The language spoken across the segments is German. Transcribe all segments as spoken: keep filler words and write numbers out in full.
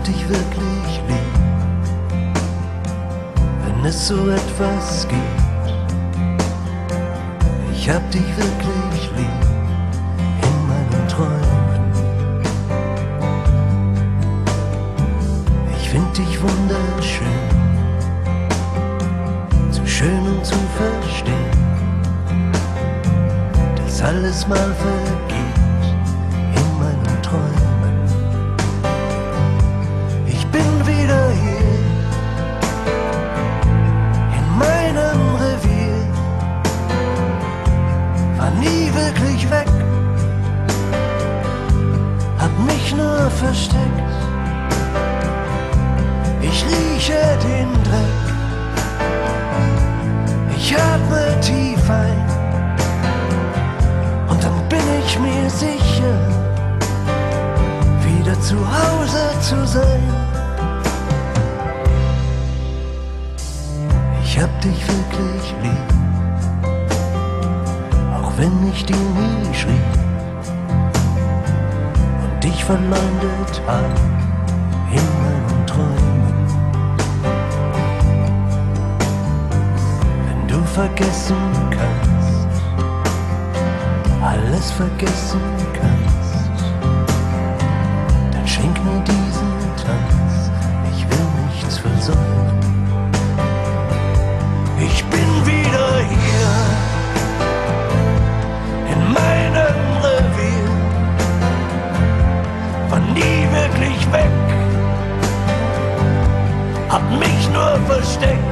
dich wirklich lieb, wenn es so etwas gibt. Ich hab dich wirklich lieb in meinen Träumen. Ich find dich wunderschön, zu schön um zu verstehen, dass alles mal vergeht in meinen Träumen. Ich bin wieder hier in meinem Revier, war nie wirklich weg, hab mich nur versteckt. Ich rieche den Dreck, ich atme tief ein, und dann bin ich mir sicher, wieder zu Hause zu sein. Ich hab dich wirklich lieb, auch wenn ich dir nie schrieb und dich verleumdet hab in meinen Träumen. Wenn du vergessen kannst, alles vergessen kannst, dann schenk mir diesen Tanz, ich will nichts versäumen. Ich bin wieder hier in meinem Revier, war nie wirklich weg, hab mich nur versteckt.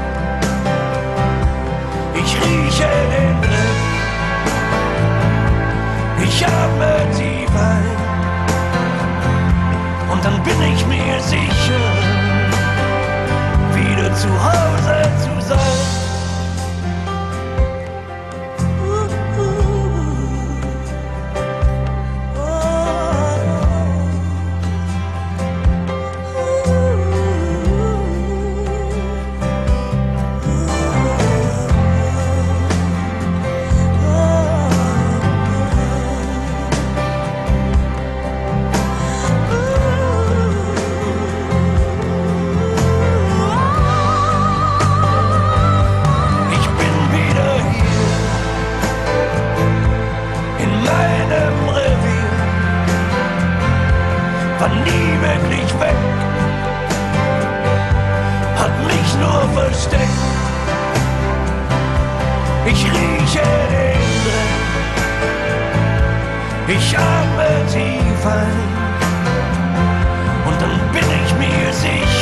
Ich rieche den Dreck, ich atme tief ein, und dann bin ich mir sicher, wieder zu Hause zu sein. War nie wirklich weg, hat mich nur versteckt. Ich rieche den Dreck, ich atme tief ein, und dann bin ich mir sicher,